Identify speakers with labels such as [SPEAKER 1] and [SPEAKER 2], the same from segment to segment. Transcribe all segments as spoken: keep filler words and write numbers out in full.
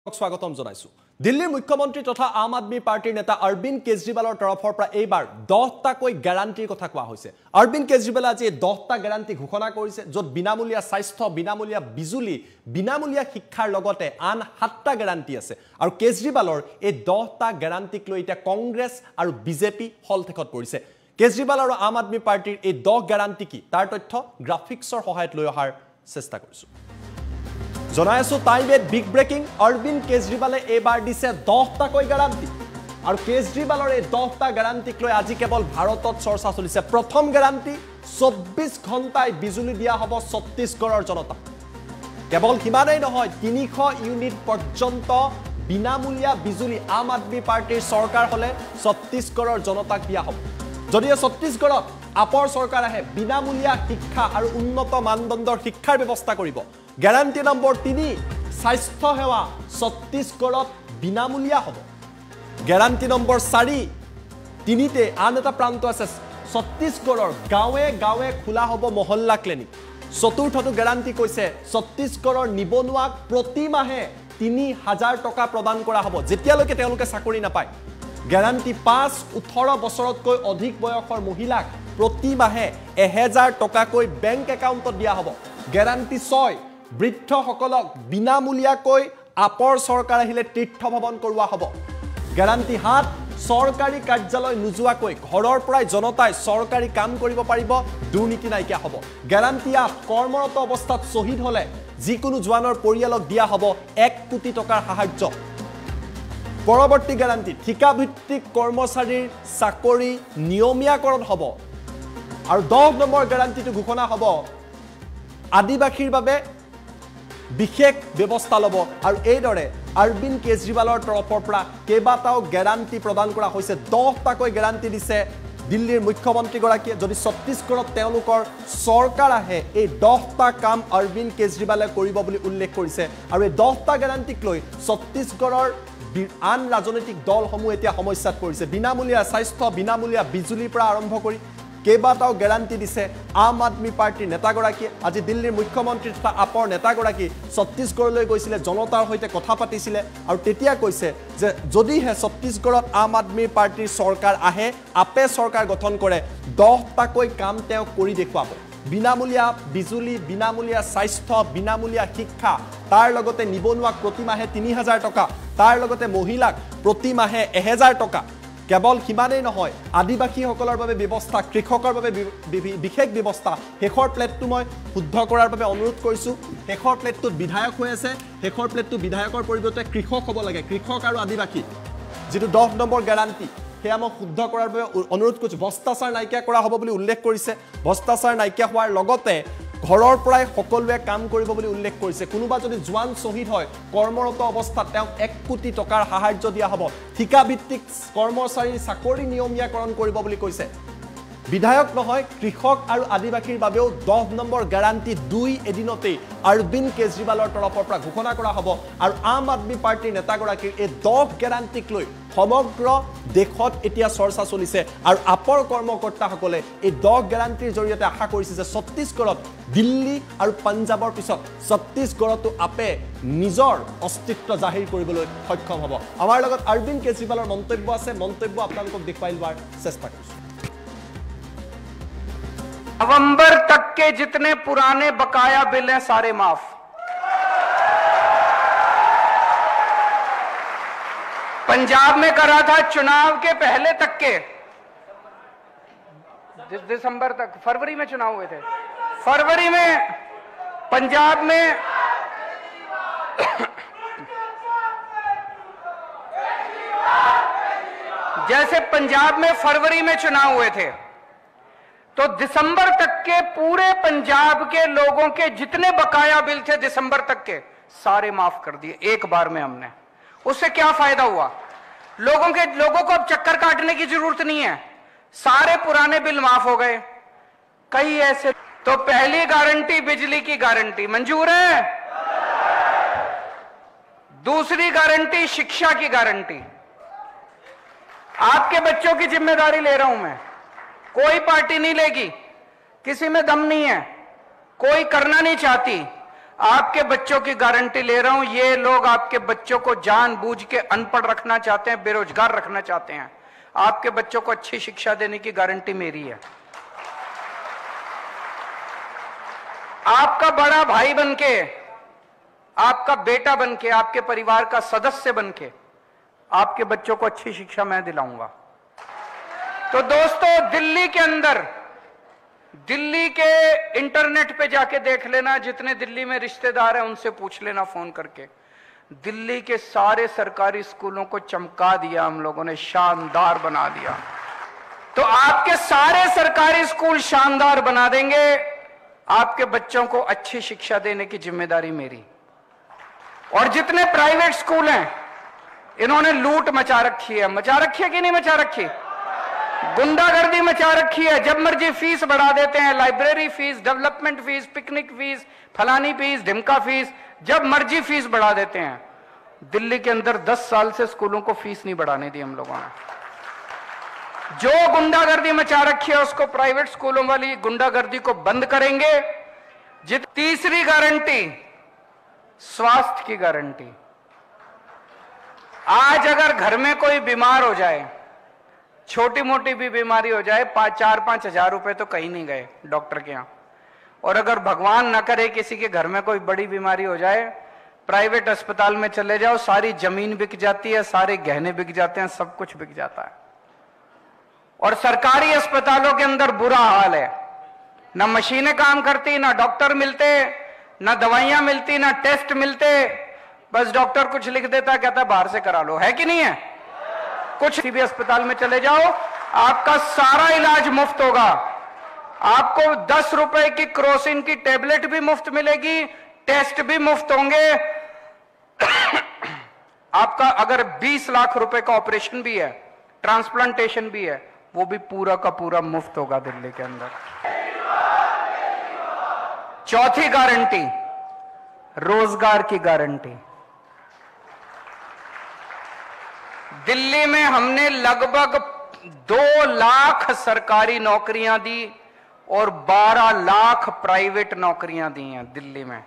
[SPEAKER 1] स्वागतम जनाइছো दिल्लीर मुख्यमंत्री तथा आम आदमी पार्टीर नेता अरविंद केजरीवालर तरफर পৰা এইবাৰ দহটাকৈ গ্যাৰান্টিৰ কথা কোৱা হৈছে। अरविंद केजरीवाले আজি দহটা গ্যাৰান্টি ঘোষণা কৰিছে, য'ত বিনামূলীয়া স্বাস্থ্য, বিনামূলীয়া বিজুলী, বিনামূলীয়া শিক্ষাৰ লগতে আন সাতটা গ্যাৰান্টি আছে। আৰু কেজৰিৱালৰ এই দহটা গ্যাৰান্টিক লৈ এতিয়া কংগ্ৰেছ আৰু বিজেপি হলথেকত পৰিছে। কেজৰিৱাল আৰু আম আদমি পাৰ্টিৰ এই দহ গ্যাৰান্টি কি তাৰ তথ্য গ্ৰাফিক্সৰ সহায়ত লৈ অহাৰ চেষ্টা কৰিছো। জনাইছো টাইমেট বিগ ব্ৰেকিং অৰবিন্দ কেজৰিৱালে এইবাৰ দিছে দহটাকৈ গ্যাৰান্টি আৰু কেজৰিৱালৰ এই দহটা গ্যাৰান্টিক লৈ আজি কেৱল ভাৰতত চৰ্চা চলিছে। প্ৰথম গ্যাৰান্টি চৌব্বিছ ঘণ্টাই বিজুলী দিয়া হ'ব ছত্তীশগড়ৰ জনতা। কেৱল সিমানেই নহয়, তিনিশ ইউনিট পৰ্যন্ত বিনামূলীয়া বিজুলী আম আদমি পাৰ্টিৰ চৰকাৰ হলে ছত্তীশগড়ৰ জনতাক দিয়া হ'ব। যদিও ছত্তীশগড়ত আপৰ চৰকাৰ আহে বিনামূলীয়া শিক্ষা আৰু উন্নত মানদণ্ডৰ শিক্ষাৰ ব্যৱস্থা কৰিব। গ্যাৰান্টি নম্বৰ তিনি স্বাস্থ্য সেৱা ছত্তীশগড়ত বিনামূলীয়া হ'ব। গ্যাৰান্টি নম্বৰ চাৰি তিনিতে আন এটা প্ৰান্ত আছে, ছত্তীশগড়ৰ গাঁৱে গাঁৱে খোলা হ'ব মহল্লা ক্লিনিক। চতুৰ্থটো গ্যাৰান্টি কৈছে ছত্তীশগড়ৰ নিবনুৱাক প্ৰতি মাহে তিনি হাজাৰ টকা প্ৰদান কৰা হ'ব যেতিয়ালৈকে তেওঁলোকে চাকৰি নাপায়। গ্যাৰান্টি পাঁচ ওঠৰ বছৰতকৈ অধিক বয়সৰ মহিলাক প্ৰতি মাহে এহেজাৰ টকাকৈ বেংক একাউণ্টত দিয়া হ'ব। গ্যাৰান্টি ছয় বৃদ্ধসকলক বিনামূলীয়াকৈ আপৰ চৰকাৰ আহিলে তীৰ্থ ভ্ৰমণ কৰোৱা হ'ব। গ্যাৰান্টি সাত চৰকাৰী কাৰ্যালয় নোযোৱাকৈ ঘৰৰ পৰাই জনতাই চৰকাৰী কাম কৰিব পাৰিব, দুৰ্নীতি নাইকিয়া হ'ব। গ্যাৰান্টি আঠ কৰ্মৰত অৱস্থাত শ্বহীদ হলে যিকোনো জোৱানৰ পৰিয়ালক দিয়া হ'ব এক কোটি টকাৰ সাহায্য। পৰৱৰ্তী গ্যাৰান্টি ঠিকাভিত্তিক কৰ্মচাৰীৰ চাকৰি নিয়মীয়াকৰণ হ'ব। আৰু দহ নম্বৰ গ্যাৰান্টিটো ঘোষণা হ'ব আদিবাসীৰ বাবে বিশেষ ব্যৱস্থা ল'ব। আৰু এইদৰে অৰবিন্দ কেজৰিৱালৰ তৰফৰ পৰা কেইবাটাও গ্যাৰান্টি প্ৰদান কৰা হৈছে। দহটাকৈ গ্যাৰান্টি দিছে দিল্লীৰ মুখ্যমন্ত্ৰীগৰাকীয়ে। যদি ছত্তীশগড়ত তেওঁলোকৰ চৰকাৰ আহে এই দহটা কাম অৰবিন্দ কেজৰিৱালে কৰিব বুলি উল্লেখ কৰিছে। আৰু এই দহটা গ্যাৰান্টিক লৈ ছত্তীশগড়ৰ আন ৰাজনৈতিক দলসমূহ এতিয়া সমস্যাত পৰিছে। বিনামূলীয়া স্বাস্থ্য, বিনামূলীয়া বিজুলীৰ পৰা আৰম্ভ কৰি কেইবাটাও গ্যাৰান্টি দিছে আম আদমি পাৰ্টিৰ নেতাগৰাকীয়ে। আজি দিল্লীৰ মুখ্যমন্ত্ৰী তথা আপৰ নেতাগৰাকী ছত্তীশগড়লৈ গৈছিলে, জনতাৰ সৈতে কথা পাতিছিলে আৰু তেতিয়া কৈছে যে যদিহে ছত্তীশগড়ত আম আদমি পাৰ্টিৰ চৰকাৰ আহে, আপে চৰকাৰ গঠন কৰে, দহটাকৈ কাম তেওঁ কৰি দেখুৱাব। বিনামূলীয়া বিজুলী, বিনামূলীয়া স্বাস্থ্য, বিনামূলীয়া শিক্ষা, তাৰ লগতে নিবনুৱাক প্ৰতি মাহে তিনি হাজাৰ টকা, তাৰ লগতে মহিলাক প্ৰতি মাহে এহেজাৰ টকা। কেৱল সিমানেই নহয়, আদিবাসীসকলৰ বাবে ব্যৱস্থা, কৃষকৰ বাবে বিশেষ ব্যৱস্থা। শেষৰ প্লেটটো মই শুদ্ধ কৰাৰ বাবে অনুৰোধ কৰিছোঁ। শেষৰ প্লেটটোত বিধায়ক হৈ আছে, শেষৰ প্লেটটো বিধায়কৰ পৰিৱৰ্তে কৃষক হ'ব লাগে, কৃষক আৰু আদিবাসী। যিটো দহ নম্বৰ গ্যাৰান্টি সেয়া মই শুদ্ধ কৰাৰ বাবে অনুৰোধ কৰিছোঁ। ভ্ৰষ্টাচাৰ নাইকিয়া কৰা হ'ব বুলি উল্লেখ কৰিছে। ভ্ৰষ্টাচাৰ নাইকিয়া হোৱাৰ লগতে ঘৰৰ পৰাই সকলোৱে কাম কৰিব বুলি উল্লেখ কৰিছে। কোনোবা যদি জোৱান শ্বহীদ হয় কৰ্মৰত অৱস্থাত তেওঁক এক কোটি টকাৰ সাহায্য দিয়া হ'ব। ঠিকাভিত্তিক কৰ্মচাৰীৰ চাকৰি নিয়মীয়াকৰণ কৰিব বুলি কৈছে। বিধায়ক নহয়, কৃষক আৰু আদিবাসীৰ বাবেও দহ নম্বৰ গ্যাৰান্টি দুই এদিনতেই অৰবিন্দ কেজৰিৱালৰ তৰফৰ পৰা ঘোষণা কৰা হ'ব। আৰু আম আদমি পাৰ্টিৰ নেতাগৰাকীৰ এই দহ গ্যাৰান্টিক লৈ সমগ্ৰ দেশত এতিয়া চৰ্চা চলিছে। আৰু আপৰ কৰ্মকৰ্তাসকলে এই দহ গ্যাৰান্টিৰ জৰিয়তে আশা কৰিছে যে ছত্তীশগড়ত দিল্লী আৰু পঞ্জাৱৰ পিছত ছত্তীশগড়তো আপে নিজৰ অস্তিত্ব জাহিৰ কৰিবলৈ সক্ষম হ'ব। আমাৰ লগত অৰবিন্দ কেজৰিৱালৰ মন্তব্য আছে, মন্তব্য আপোনালোকক দেখুৱাই লোৱাৰ চেষ্টা কৰিছোঁ।
[SPEAKER 2] नवंबर तक के जितने पुराने बकाया बिल हैं सारे माफ। पंजाब में करा था चुनाव के पहले तक के, दिसंबर तक, फरवरी में चुनाव हुए थे, फरवरी में पंजाब में जैसे पंजाब में फरवरी में चुनाव हुए थे तो दिसंबर तक के पूरे पंजाब के लोगों के जितने बकाया बिल थे दिसंबर तक के सारे माफ कर दिए एक बार में हमने। उससे क्या फायदा हुआ? लोगों के लोगों को अब चक्कर काटने की जरूरत नहीं है, सारे पुराने बिल माफ हो गए। कई ऐसे तो पहली गारंटी बिजली की गारंटी मंजूर है, दूसरी गारंटी शिक्षा की गारंटी। आपके बच्चों की जिम्मेदारी ले रहा हूं मैं, कोई पार्टी नहीं लेगी, किसी में दम नहीं है, कोई करना नहीं चाहती। आपके बच्चों की गारंटी ले रहा हूं। ये लोग आपके बच्चों को जानबूझ के अनपढ़ रखना चाहते हैं, बेरोजगार रखना चाहते हैं। आपके बच्चों को अच्छी शिक्षा देने की गारंटी मेरी है। आपका बड़ा भाई बनके, आपका बेटा बनके, आपके परिवार का सदस्य बनके आपके बच्चों को अच्छी शिक्षा मैं दिलाऊंगा। तो दोस्तों, दिल्ली के अंदर, दिल्ली के इंटरनेट पे जाके देख लेना, जितने दिल्ली में रिश्तेदार हैं उनसे पूछ लेना फोन करके, दिल्ली के सारे सरकारी स्कूलों को चमका दिया हम लोगों ने, शानदार बना दिया। तो आपके सारे सरकारी स्कूल शानदार बना देंगे। आपके बच्चों को अच्छी शिक्षा देने की जिम्मेदारी मेरी। और जितने प्राइवेट स्कूल हैं, इन्होंने लूट मचा रखी है। मचा रखी है कि नहीं मचा रखी? गुंडागर्दी मचा रखी है। जब मर्जी फीस बढ़ा देते हैं, library fees, development fees, picnic fees, फलानी फीस, ढिमका फीस, जब मर्जी फीस बढ़ा देते हैं। दिल्ली के अंदर दस साल से स्कूलों को फीस नहीं बढ़ाने दी हम लोगों ने। जो गुंडागर्दी मचा रखी है उसको प्राइवेट स्कूलों वाली गुंडागर्दी को बंद करेंगे। जित तीसरी गारंटी, स्वास्थ्य की गारंटी। आज अगर घर में कोई बीमार हो जाए, छोटी मोटी भी बीमारी हो जाए, पांच चार पांच हजार रुपए तो कहीं नहीं गए डॉक्टर के यहां। और अगर भगवान ना करे किसी के घर में कोई बड़ी बीमारी हो जाए, प्राइवेट अस्पताल में चले जाओ, सारी जमीन बिक जाती है, सारे गहने बिक जाते हैं, सब कुछ बिक जाता है। और सरकारी अस्पतालों के अंदर बुरा हाल है, ना मशीनें काम करती, ना डॉक्टर मिलते, ना दवाइयां मिलती, ना टेस्ट मिलते। बस डॉक्टर कुछ लिख देता, कहता बाहर से करा लो, है कि नहीं है? कुछ भी अस्पताल में चले जाओ, आपका सारा इलाज मुफ्त होगा। आपको दस रुपए की क्रोसिन की टेबलेट भी मुफ्त मिलेगी, टेस्ट भी मुफ्त होंगे। आपका अगर बीस लाख रुपए का ऑपरेशन भी है, ट्रांसप्लांटेशन भी है, वो भी पूरा का पूरा मुफ्त होगा दिल्ली के अंदर। चौथी गारंटी, रोजगार की गारंटी। दिल्ली में हमने लगभग दो लाख सरकारी नौकरियां दी और बारह लाख प्राइवेट नौकरियां दी हैं दिल्ली में।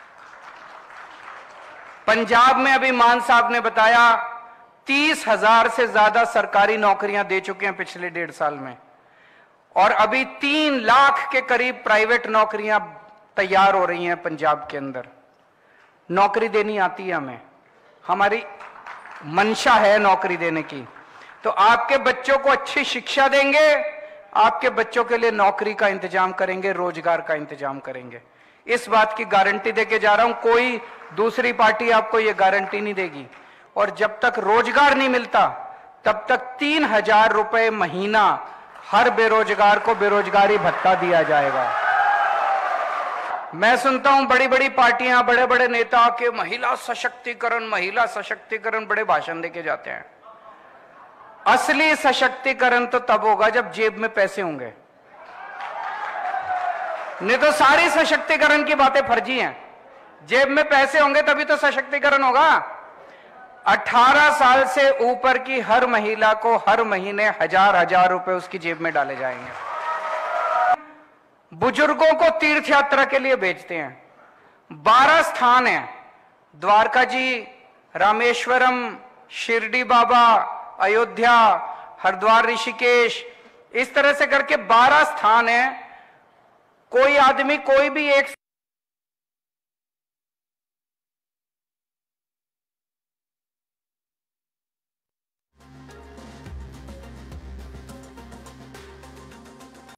[SPEAKER 2] पंजाब में अभी मान साहब ने बताया तीस हजार से ज्यादा सरकारी नौकरियां दे चुके हैं पिछले डेढ़ साल में। और अभी तीन लाख के करीब प्राइवेट नौकरियां तैयार हो रही हैं पंजाब के अंदर। नौकरी देनी आती है हमें, हमारी मंशा है नौकरी देने की। तो आपके बच्चों को अच्छी शिक्षा देंगे, आपके बच्चों के लिए नौकरी का इंतजाम करेंगे, रोजगार का इंतजाम करेंगे। इस बात की गारंटी देके जा रहा हूं, कोई दूसरी पार्टी आपको यह गारंटी नहीं देगी। और जब तक रोजगार नहीं मिलता तब तक तीन हजार रुपए महीना हर बेरोजगार को बेरोजगारी भत्ता दिया जाएगा। मैं सुनता हूं बड़ी बड़ी पार्टियां, बड़े बड़े नेता के महिला सशक्तिकरण, महिला सशक्तिकरण बड़े भाषण देके जाते हैं। असली सशक्तिकरण तो तब होगा जब जेब में पैसे होंगे, नहीं तो सारी सशक्तिकरण की बातें फर्जी हैं। जेब में पैसे होंगे तभी तो सशक्तिकरण होगा। अठारह साल से ऊपर की हर महिला को हर महीने हजार हजार रुपए उसकी जेब में डाले जाएंगे। बुजुर्गों को तीर्थ यात्रा के लिए भेजते हैं। बारह स्थान हैं, द्वारका जी, रामेश्वरम, शिरडी बाबा, अयोध्या, हरिद्वार, ऋषिकेश, इस तरह से करके बारह स्थान हैं। कोई आदमी कोई भी एक